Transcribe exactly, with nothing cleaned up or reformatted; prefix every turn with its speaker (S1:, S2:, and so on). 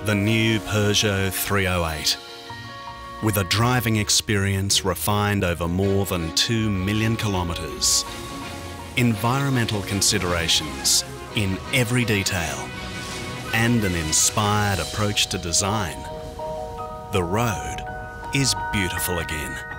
S1: The new Peugeot three oh eight. With a driving experience refined over more than two million kilometres. Environmental considerations in every detail. And an inspired approach to design. The road is beautiful again.